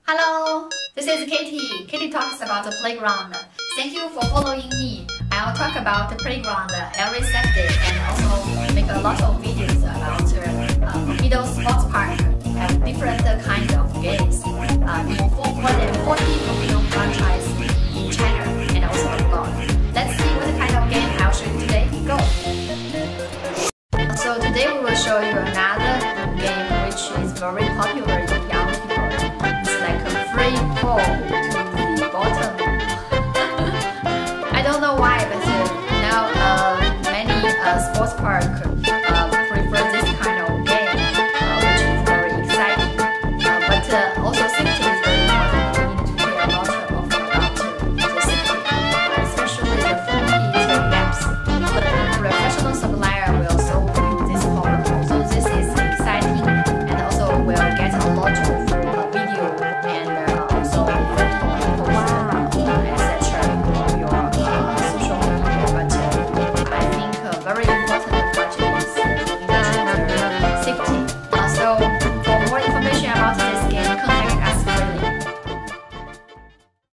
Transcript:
Hello, this is Katie. Katie talks about the playground. Thank you for following me. I'll talk about the playground every Saturday and also make a lot of videos about middle sports park and different kinds of games. In more than 40 Filipino franchise in China and also abroad. Let's see what kind of game I'll show you today. Go! So today we will show you another game which is very popular in young people. It's like a free fall to the bottom. I don't know why, but now many sports parks